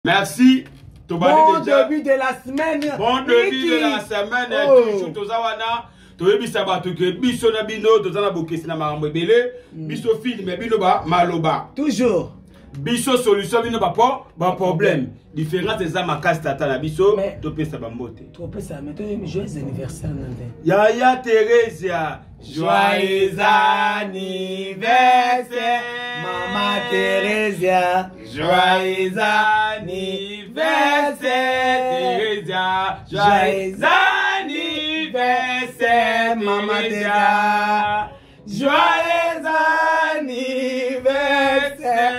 Merci. Bon début de la semaine. Bon début de la semaine. Toujours tozawana. Toyebisa bato ke biso na bino tozana bokesi na makambo ebele. Biso film bino ba maloba. Toujours. Biso solution bino ba problème. Différence eza makasi tata na biso to pesa ba mbote. To pesa mais to joyeux anniversaire nande. Yaya Teresia. Joyeux anniversaire. Maman Teresia. Joyeux anniversaire. Teresia. Joyeux anniversaire. Maman Teresia. Joyeux anniversaire.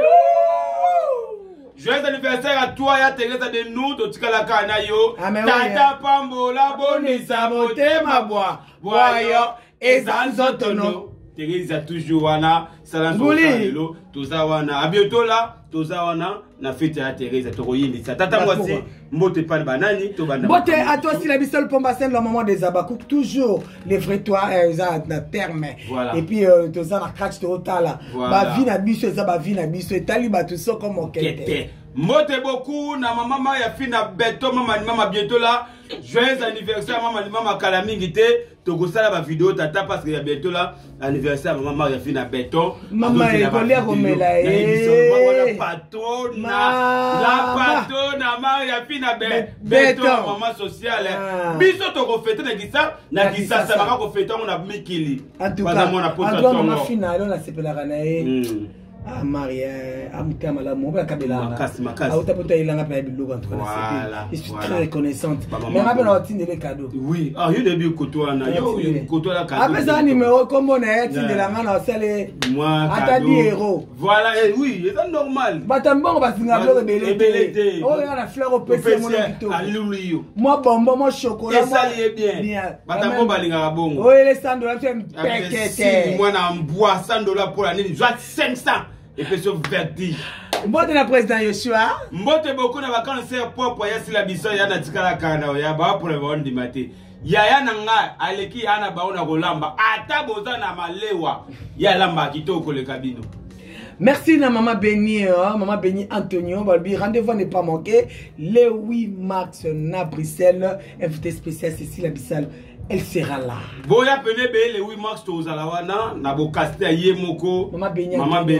Joyeux anniversaire à toi, ya Teresa de nous, Totikala Kanayo. Tata Pambola, Bonisa, Motema, Boyo, et Zanzotono. Teresa toujours wana, Salanzolo, Tozawana. À bientôt là, Tozawana, na fête à Teresa, Toroyini. Tata Mwasi, Mote Pan Banani, Tobana. Mote à toi, si la bistole Pombasen, le moment des abakouk, toujours les vrais toits, na terme. Et puis, Toza na catch Totala. Ba vie na biso, ça ba vie na biso, et taliba tout ça comme on kete. Mote beaucoup, na maman ya fina beto, maman bientôt là. Joyeux anniversaire, maman Kalamingite. Togosala ba vidéo tata parce que ya bientôt là anniversaire maman ya fina beto. Maman est collée comme elle la patronne, maman ya fina beto, maman sociale. Biso to ko fêter na gisa ça va ko fêter on a mikili. En tout cas, maman fina on a sepela kana ah Maria, amutama la mon kabela. Makasi. Autapota ilanga pa biloko en tout cas. Je suis très reconnaissante. Mais rappelle on tinde les cadeaux. Oui, ah yo début kotoa na yo kotoa la cadeau. Après ça numéro comme on est tinde la ngana osale. Moi cadeau. Héros. Voilà, oui, c'est normal. Batambo basinga blo belete. Oh ya la fleur au PC mon pito. Aluluyo. Moi bonbon, moi chocolat. Ça lié bien. Batambo balinga bongo. Oh les $100 tu me pekete. Moi na bois $100 pour l'année, soit 500. Et puis sur verdi. Mbote na président Yoshua. Mbote beaucoup na vacances propre ya sila biso ya na tikala kana ya ba pour le vendre matin. Ya na nga aleki ana baona kolamba ata boza na malewa ya lamba kitoko le kabino. Merci na maman Béni, maman Béni Antonio. Rendez-vous n'est pas manqué. Le 8 mars na Bruxelles, invité spécial Cécile Abissal. Elle sera là. Boya penebe le 8 mars tozalawana na bokaste yemoko. Maman Béni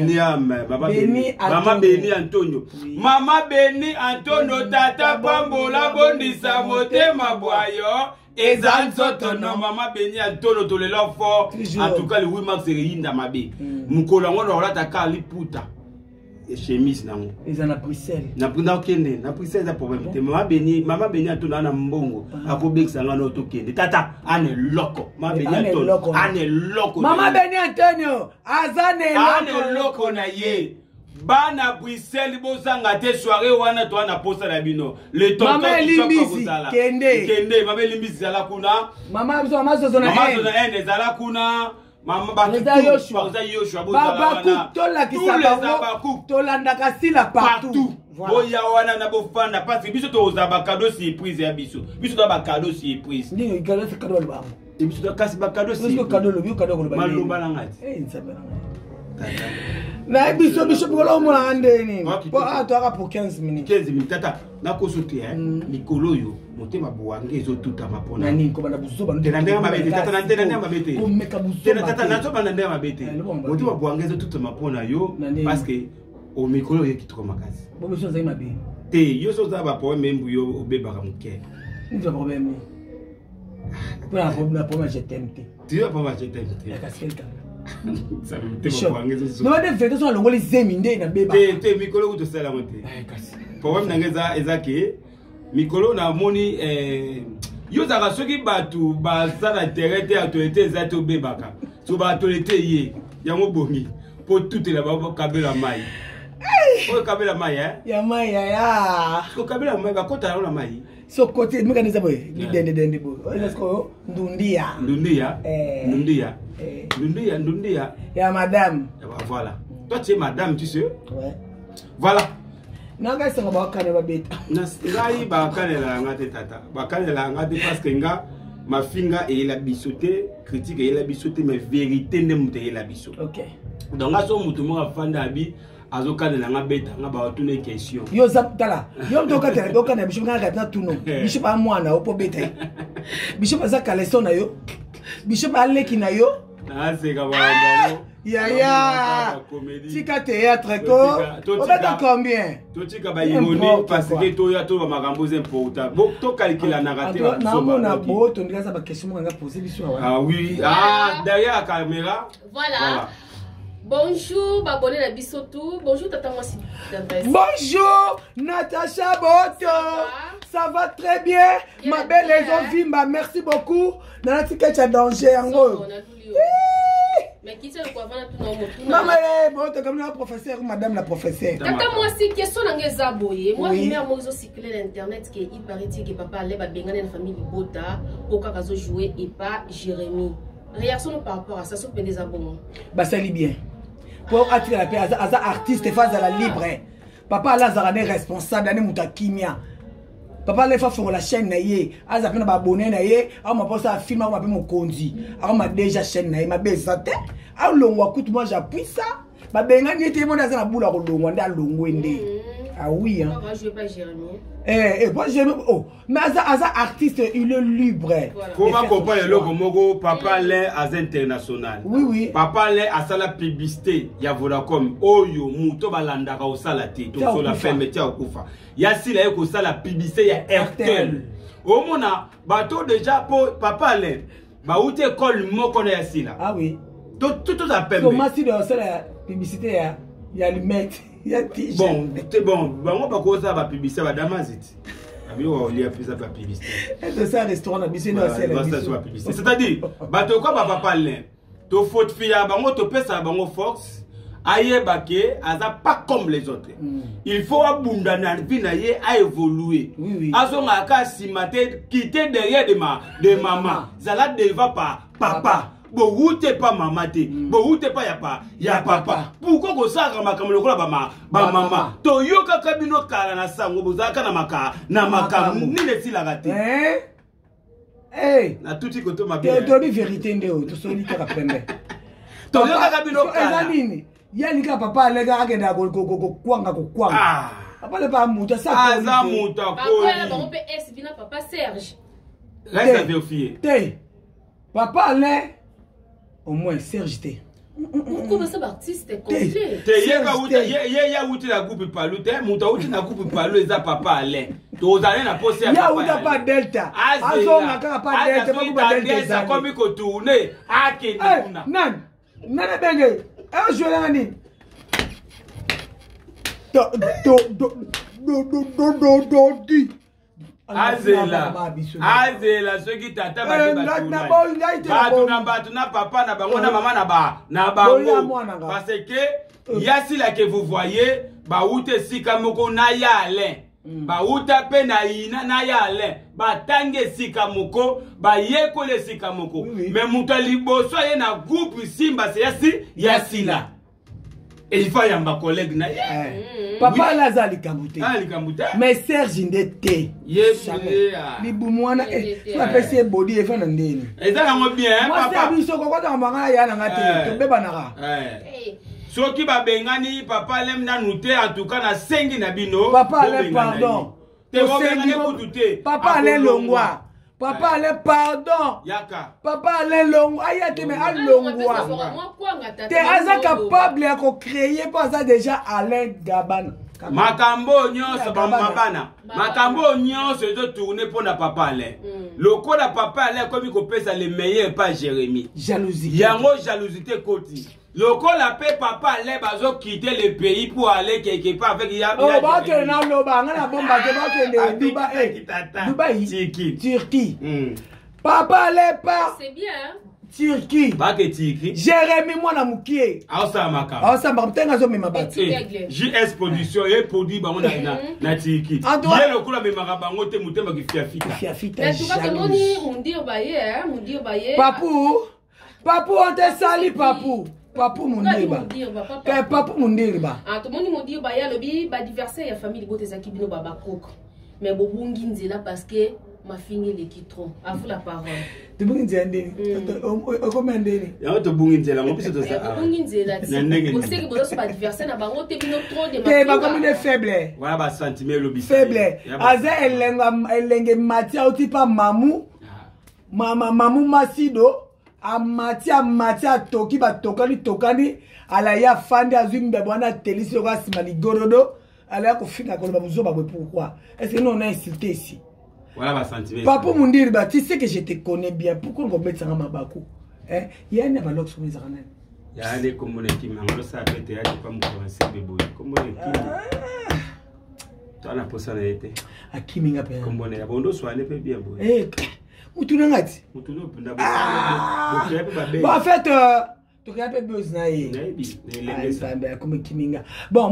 Antonio. Maman Béni Antonio tata Pambola bondisa motema boyo. Ezanzotono maman Béni Antonio to le fort. En tout cas le 8 mars reinda mabe. Mukolo ngo na ta kali puta. Chemise nango. Ils en a Bruxelles. Na kende, na Bruxelles za problème. Maman Béni Antonio na mbongo. Akobekisa ngana otokende. Tata ane loko. Maman Béni Antonio ane loko. Maman Béni Antonio azane loko na ye. Bana Bruxelles bozanga te soirée wana to na posta na bino. Le tonton qui chope kende. Maman Limbisi zala kuna. Maman zo na ene zala kuna. Maman Yoshua Tolanda sila partout. Boya wana na bofanda parce que biso to za cadeau surprise ya biso. Biso to ba cadeau surprise. Ni cadeau c'est cadeau ba. Et biso to kasi ba cadeau surprise. Biso cadeau lo cadeau ko ba. Malomba la ngati. Nsabela. Na biso bolo mo na ande ni. Po atoka pour 15 minutes. 15 minutes tata. Na kosote Nikolo yo motema boange ezo tuta mapona. Nani ko bana buso ba ndena ndema mabete tata na ndena mabete. Ko meka buso. Tena tata na to bana ndema mabete. Motema boange ezo tuta mapona yo parce que au Mikolo yo kitoko makasi. Bo biso za mabe. Te yo so za ba problème mbu yo obeba ka muke. Ni za problème. Pour un problème je t'aime. Tu vas pas je t'aime. Ça me te boange ezo. No de fait so longo les zeminde na beba. Te Mikolo to sala mote. Problème nangeza ezake Mikolo na moni yo zaka soki batu ba sala terete autorité zato bebaka so ba autorité ye yango bongi po tout la ba kabela mai o kabela mai ya mai ya ko kabela mai ba kota na mai so côté mécanisme boy ni dende bo est-ce que ndundia ya madame voilà toi tu es madame tu sais ouais voilà nanga senga ba kana ba beta ngai ba kana la ngate tata ba kana la ngate parce que nga ma finga et la bisoté critique et la bisoté mais vérité ne mute la biso. OK. Donc aso mutu mo afanda bi azoka de la beta nga ba tune question yo zaptala yo ndoka tele doka na bishop nga gatna tuno bishop a mwana opo beta bishop za kaleson na yo bishop aleki na yo aseka ba ya tika théâtre ko obeta combien totika ba ironi parce que to ya to ba makambo important bon to calculer na rater na mona bo to ndika za ba question nga poser biso ah oui ah derrière la caméra voilà. Bonjour, abonné à Bissotou. Bonjour, Tata Mwasi. Bonjour, Natacha Boto. Ça va très bien. Ma belle les Vimba, merci beaucoup. Nanati Ketcha danger en gros. Mais qui c'est le quoi avant tout maman, Boto comme la professeure, madame la professeure. Tata Mwasi, question d'angeza boye. Moi, je mets un mot circulé l'internet qui il paraît que papa allait benganer la famille Bota pour qu'azo jouer et pas Jérémy. Réaction par rapport à ça, sur des abonnés. Bah ça lit bien. Pour attirer la paix, à artiste face à la libre. Papa là Zarane responsable d'année mutakimia. Papa là faut faire la chaîne naie. Aza pena abonné naie. A m'a pas ça film, a m'a mon kondi. A m'a déjà chaîne naie, m'a bezate. A longwa coûte moi j'appuie ça. Ba benga n'était mon dans la boule à longwa nda longwende. Ah oui hein. Moi je vais pas Jérémy. Moi j'aime oh mais Aza artiste il est libre. Comment comprendre le logo papa l'est as international. Oui. Papa l'est à la publicité ya Vodacom oyo muto balanda ka osala te to so la ferme tia okufa. Ya si la ko sala publicité ya Airtel. Au mona bato déjà pour papa l'est ba outé école moko na ya sila. Ah oui. Tout la pembe. Comment si de la publicité ya lumette. Bon, on va causer la publicité à Damazit. On y a plus de publicité. C'est ça, restaurant, c'est-à-dire, bateau comme papa parler, tu faut te fier à bango, tu peux ça bango force. Aïe baké, aza pas comme les autres. Il faut abonder dans vie naie à évoluer. Azo ngaka simate quitter derrière de maman. Zala deva pas papa. Bon, où t'es pas maman, bon, où t'es pas y'a papa. Pourquoi que ça, comme le ba maman. Toyo kakabino kara na sango, bozaka na maka, ni le si la raté. Na tout y koto ma bien. Tu dis vérité, ndeo, tu soli ka pembe. Toyo kakabino kara. Yanika papa, les gars, agenda go kwanga. Papa, le pas mouta, ça. Aza mouta, papa, on peut vina papa Serge. Reste à vérifier. Papa, là. Au moins Serge T. Pourquoi ça artiste complet? Ya outi la coupe palou, muta outi na coupe palou eza papa Alain. To zale na poser à papa. Ya outa pas delta. Azo ngaka pas delta, pas delta. Ça comme ko tourner, ake kuna. Nana benge. Jouer là ni. Do. Azela ceux qui tata batu na papa na bango na maman na bango parce que yasi la que vous voyez ba oute sika moko na ya Alain ba uta pe na ina na ya Alain ba tange sika moko ba yeko le sika moko mais mutali boso ye na groupe Simba c'est yasi la. Et il faut y avoir un collègue. Papa Lazali Kamouté. Mais Serge Ndete. Les boumouana. Tu appelles ces body et fan ndeni. Et ça va bien. Moi c'est abisso quoi dans mangana ya na ngate. Tombe banara. So qui va bengani papa lem na nouté en tout cas na sengi na bino. Papa le pardon. Papa allait longwa. Papa allait pardon. Yaka. Papa allait longwa. Ayate mais à longwa. T'es asa capable de créer pas ça déjà Alain Gabana. Makambo nyonso bamabana. Makambo nyonso de tourner pour na papa Alain. Le code à papa Alain comme il pèse le meilleur pas Jérémy. Jalousie. Yango jalousie côté. Le col a fait papa allait bazo quitter le pays pour aller quelque part avec Yabi. Oh bah que na lo ba ngana bomba que Dubaï. Dubaï. Turquie. Papa allait pas. C'est bien. Turquie. Pas que Turquie. Jérémy moi na mukie. Aosamaka. Aosamaka tenga zo mema ba. JS production et produit bango na Turquie. Yé le col mema bango te mutema ki fiafita. Fiafita. Mais tu vois que moni mundir baye, Papou on te sali papou. Papou Mundirba. Papou Mundirba. Ah, tout le monde Mundirba, il y a le bi, ba diverser, il y a famille, il y a famille, baba cook. Mais Bobungi Nzela parce que ma fille les qui trop. À vous la parole. Tu peux dire ndeni. Comment ndeni? Ya to bungi la ngopisa to ça. Bungi nzela. Vous savez que vous pas adversaire na bango te bino trop de ma. Te ba comme une faible. Voilà ba sentiment lobi. Faible. Aza elenge matia otipa mamu. Mamu masido. Matia toki ba tokani ala ya fandi azimbe bwana telisi yo kasimali gorodo ala ko fika ko ba buzo ba pourquoi est-ce que nous on a insulté ici voilà ba sentiment papa mundir ba tu sais que je te connais bien pourquoi on mettre ça mabako hein il y a pas l'autre soumise ranen ya ale comme les qui mangent ça peut-être ya pas me commencer bebo comme les qui toi na posa na été akiminga pe comme on est bondo soane pe bien boy eh mutuna ngati mutuna punda ba en fait tu as pas besoin bon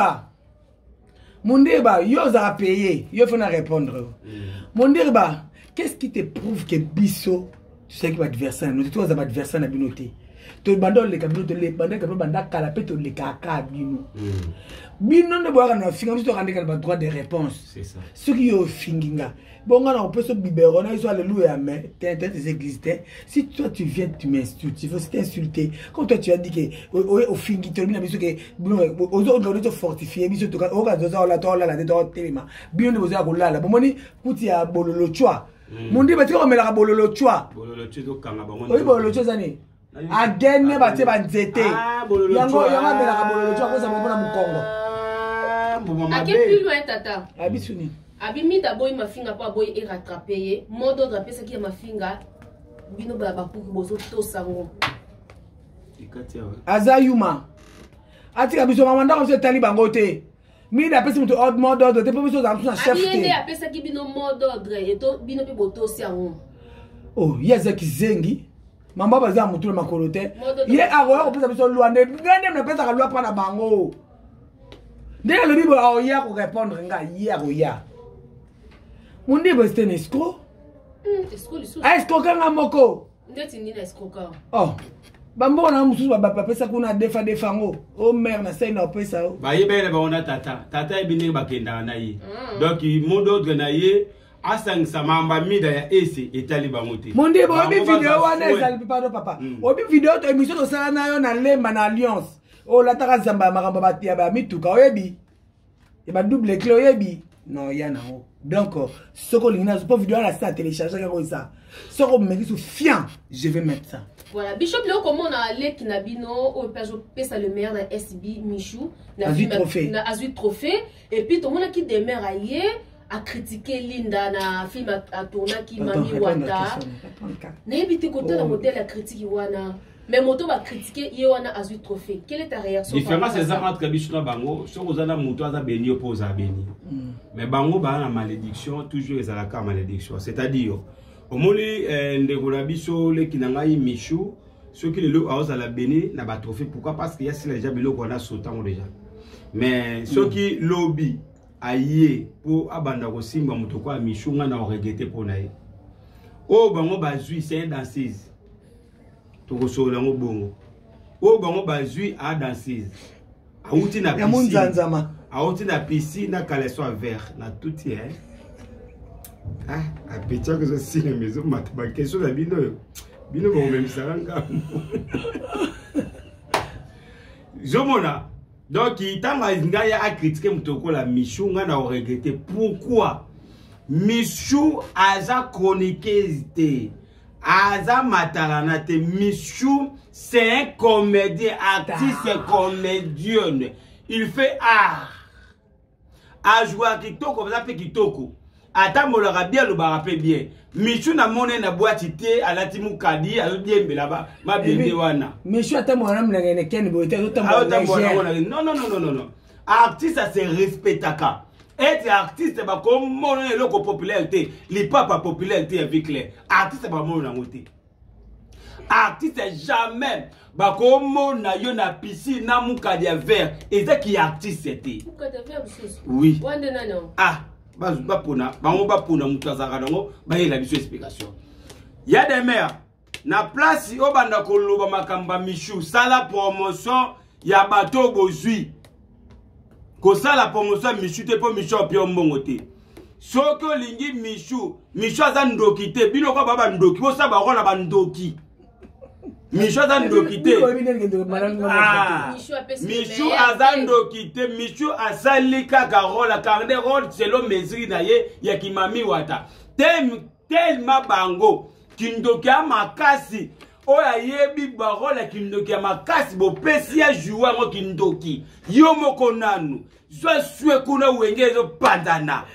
Mundeba yo za payer yo faut na répondre Mundeba qu'est-ce qui te prouve que biso tu sais que l'adversaire nous toi za adversaire na binoté to bandol le kabino to le bandel kabino banda kala pe to le kaka bino bino ne boka na finga to rendre ka droit de réponse c'est ça ce qui yo finginga bon on peut se biberon ils sont alléluia mais t'es des églises si toi tu viens tu m'insultes il faut t'insulter comme toi tu as dit que au fingi to bino biso que aux autres to fortifier biso to o ka zoza la to la to telema bino ne boza ko lala bomoni kuti ya bololo chwa mundi ba ti ko mela ka bololo chwa to kanga bango oui bololo chwa zani agene bate banzete yango mela ka bololo chwa ko sa mona mukongo à quel plus loin tata abisuni abimi d'abord ma finga pas boy et rattraper mot d'ordre après ça qui ma finga bino ba pour bozo to sango azayuma atika biso mamanda ko se tali bango te mi da pesi muto odd mot d'ordre te po biso za na chef te abi après ça qui bino mot d'ordre et to bino pe boto sango oh yaza kizengi mamba baza mutu le makolo te ye aroya ko pesa biso loi ngende me pesa ka loi pa na bango ndenge le bibo aoya ko répondre nga hier oya mundi bo c'était un escroc escroc nga moko ndeti ni na escroc oh bambo na mususu ba pesa kuna defa ngo o mère na sai na pesa o ba yebele ba ona tata ebine ba kenda na yi donc mot d'ordre na ye asang samamba mida ya ese etali bangote mundi bo bi vidéo wana ezali papa papa obi vidéo to émission to sala na yo na lemba na alliance oh la taka zamba makambo batia ba mituka oyebi e ba double clé oyebi non yana o donc soko lina pas vidéo la ça télécharger comme ça soko me dit fiant je vais mettre ça voilà bishop le comment on a allé kinabino au pesa le meilleur na SB Michou na Azui trophée et puis tout le monde qui demeure ailleurs a critiqué Linda na film a tourné qui Mami Wata na éviter côté la modèle la critique wana mais moto va critiquer Yoana Azui trophée. Quelle est ta réaction? Différence c'est ça entre Bishop Bango, sur aux ana moto za béni oppose à béni. Mais Bango ba na malédiction toujours les alaka malédiction, c'est-à-dire au moli ndekona biso le kinangai Michou, ceux qui le a la béni na ba trophée pourquoi parce qu'il y a si déjà bilo qu'on a sautant déjà. Mais ceux qui lobby aïe pour abanda ko simba moto kwa Michou ngana regretter pour naï. Oh Bango bazui c'est une danseuse. Toko sola ngo bongo o bango bazui a danseuse auti na piscine auti na piscine na caleçon vert na tout hier ah a petit que je suis la maison mat ba question la bino bon même saranga jomona donc il tanga ngaya a critiquer mutoko la Michou ngana o regretter pourquoi Michou aza chroniqueuse Aza Mataranate Michou, c'est un comédien, artiste et comédien. Il fait art. A jouer à Kitoko, ça fait Kitoko. Attends, on l'aura bien, le barapé bien. Michou n'a monnaie na boîte ité, à la Timou Kadi, à l'Odien là-bas, ma bien wana. Michou, attends, mon âme, n'a qu'un beauté, non. Artiste, ça se respecte à être artiste, c'est comme mon loco popularité, les papas popularité avec les artistes, c'est pas mon amoté. Artiste, jamais, bah comme mon aïe na piscine, na mouka de verre, et c'est qui artiste c'était. Oui. Ah, bah pona, bah on va pona moutazara non, bah il a une explication. Il y a des mères, na place au banda koloba makamba Michou, ça la promotion, il y a bateau bozui. Ko ça la promotion Michou te po Michou pion mbongote. soki olingi Michou aza ndoki te bino kwa baba ndoki bosa bakona bandoki Michou aza ndoki te Michou aza ndoki te Michou asali kaka rôle akarde rôle selon mesure na ye ya kimami wata tellement bango kindoki ya makasi oya yebi barole ya kindoki ya makasi bopesi ya jouer ngo kindoki yo moko nanu zwa kuna wenge ezo pandana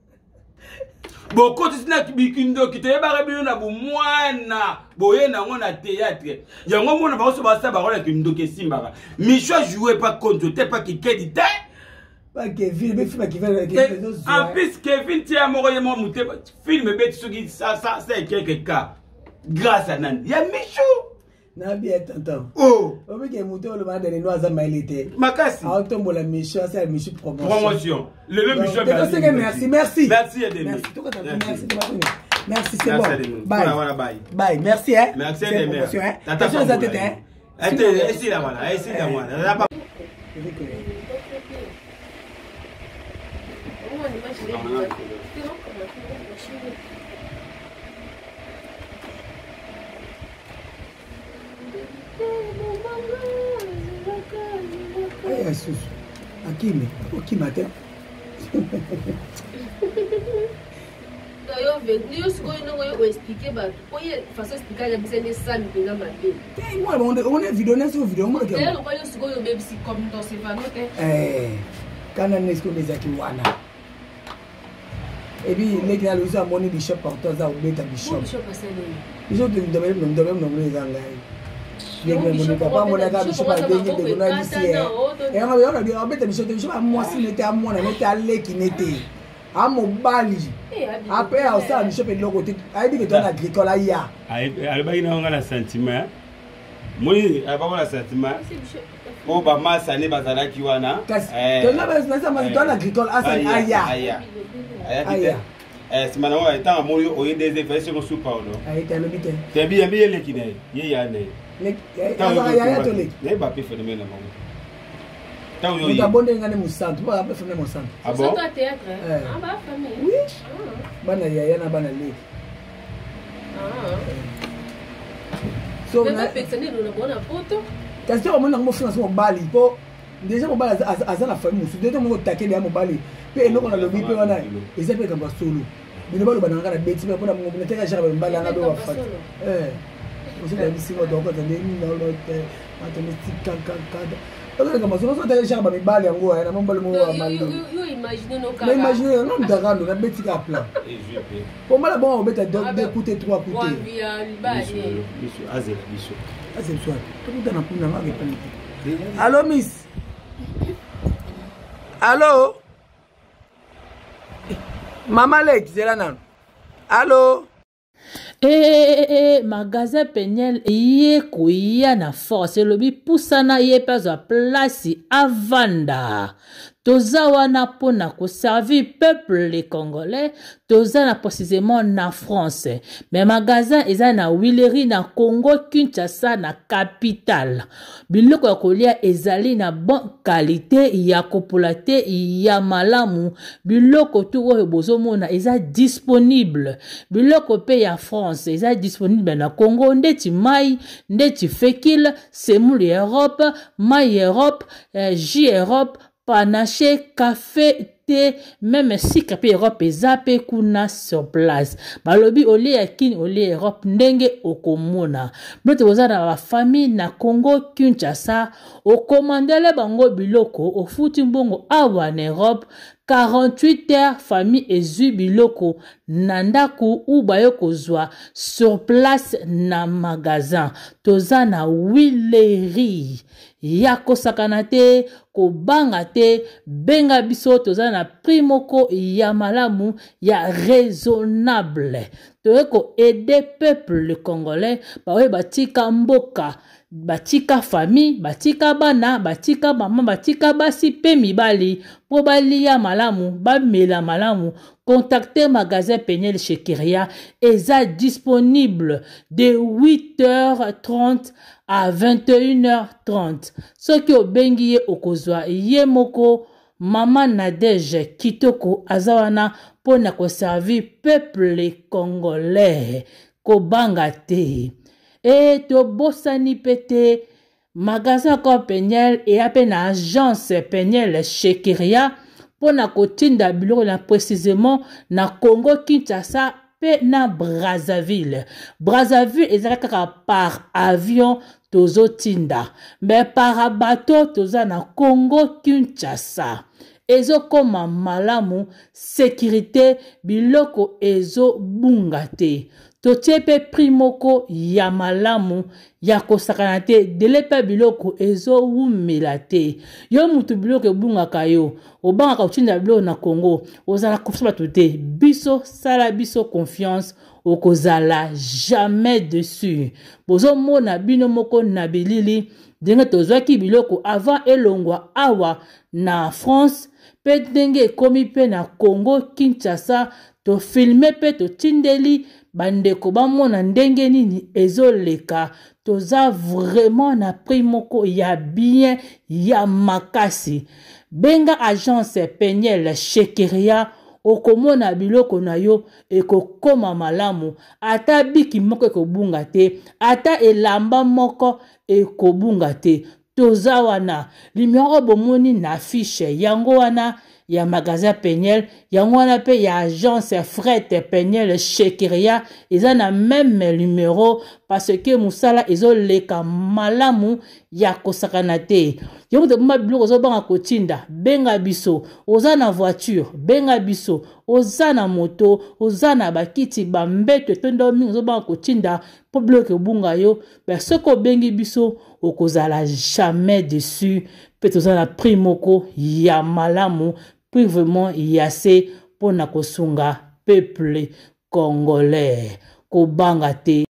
boko tisina kindoki te yeba bino na bomwana boye nango na théâtre yango mona baso basa barole ya kindoki simbaka Michou jouer pas contre te pas kikedi te pas Kevin mais film en plus Kevin tia moko ye mo mute film bet soki ça c'est quelque cas grâce à Nani ya Michou na bien tonton oh obi ke muto le bande les noirs mailité makasi a tombo la Michou c'est la Michou promotion le Michou merci merci Edemi merci c'est bon bye merci hein merci Edemi tata ça tête hein ici là voilà ici là voilà Ay, Sus. Aquí me. Aquí mate. On est vidéo sur vidéo. Kana nesko bezaki wana. Et puis les gars le sont moni bishop porteur za obeta bishop. Bishop de ndome zanga. Bien mon papa mon aga bishop a bengi de gona ici. Et on va dire obeta bishop a moi si n'était à moi n'était à qui n'était. A mobali. Après au ça bishop de l'autre côté. A dit que toi agricole aya. Ale ba ina ngala sentiment. Moi aba la sentiment. Oh ba masane bazala ki wana to na ba na sama to na agricole asan aya simana wa ta mo yo oye des effets sur sous Paulo aya lo bite te bien le kine ye ya ne aya to le ne ba pe phénomène mo ta yo yi ta bonde ngane musantu ba pe phénomène musantu ah bon théâtre ba famille oui bana ya na bana le so na personne no bona photo kasi on mona mo finance mo bali po déjà mo bali azana famille musu déjà mo taquer ya mo bali pe eloko na lobi pe wana eza pe kamba solo bino balo bananga na beti pe pona mo na teka jara mbala na do wa fat aussi la bisingo donc on est ni dans l'autre automatique kaka parce que maso so teka jara ba mibali yango na mo balo mo wa mali yo imagine no kaka imagine no ndakando na beti ka plan pour moi bon on beta deux coûter trois coûter monsieur Azel c'est soit tout dans pour na allô miss allô maman Lex c'est là non allô magasin Peniel ye kuya na force lobi pusana ye peza place avanda toza wana pona ko servir peuple les Congolais toza na précisément na France mais magasin eza na Willery na Congo Kinshasa na capitale biloko ya kolia ezali na bonne qualité ya kopolate ya malamu biloko tu oyo bozomona eza disponible biloko pe ya France eza disponible na Congo ndeti mai ndeti fekil semoule Europe mai Europe J Europe panaché, café, thé, même si capé Europe zappé kuna sur place. Balobi oli yakin oli Europe ndenge okomona. Blote wazana wa famille na Congo Kinshasa o commandele bango biloko o futi mbongo awa en Europe 48 heures famille ezu biloko nandaku ou bayoko zwa sur place na magasin toza na Willery yako sakanate ko bangate benga biso toza na primoko ya malamu ya raisonnable toeko aider peuple congolais bawe batika mboka batika famille batika bana batika mama batika basi pe mibali po balia malamu bamela malamu contactez magasin Peniel chez Kiria eza disponible de 8h30 à 21h30 soki obengi ye okozwa ye moko Maman Nadège Kitoko azawana pona ko servir peuple congolais ko bangate et to bosani pete magasin ko Peniel et appel agence Peniel Shekeria pona ko tinda biloko na précisément na Congo Kinshasa pe na Brazzaville ezalaka par avion tozo tinda mais par bateau toza na Congo Kinshasa ezo koma malamu sécurité biloko ezo bungate totiepe primoko ya malamu ya kosakana te delepe biloko ezo wumelate yo mutu biloko ebungaka yo obangaka kotinda biloko na Congo ozala kofusa bato te biso sala biso confiance okozala jamais dessus bozo mona bino moko na bilili ndenge tozwaki biloko avant elongwa awa na France pe ndenge ekomi pe na Congo Kinshasa to filme pe to tindeli bandeko bamona ndenge nini ezoleka toza vraiment na prix moko ya bien ya makasi benga agence Peniel Shekeria okomona biloko na yo ekokoma malamu ata biki moko ekobunga te ata elamba moko ekobunga te toza wana limero bomoni na affiche yango wana ya magasin Peniel yango wana pe ya agence fret Peniel Shekeria eza na même numéro parce que musala ezoleka malamu ya kosakana te yango de ma biloko zobanga kotinda benga biso oza na voiture benga biso oza na moto oza na bakiti bambeto tondo mingi zobanga kotinda po biloko bunga yo soko bengi biso okozala jamais dessus pe toza na prix moko ya malamu puis vraiment yase pona kosunga peuple congolais ko banga te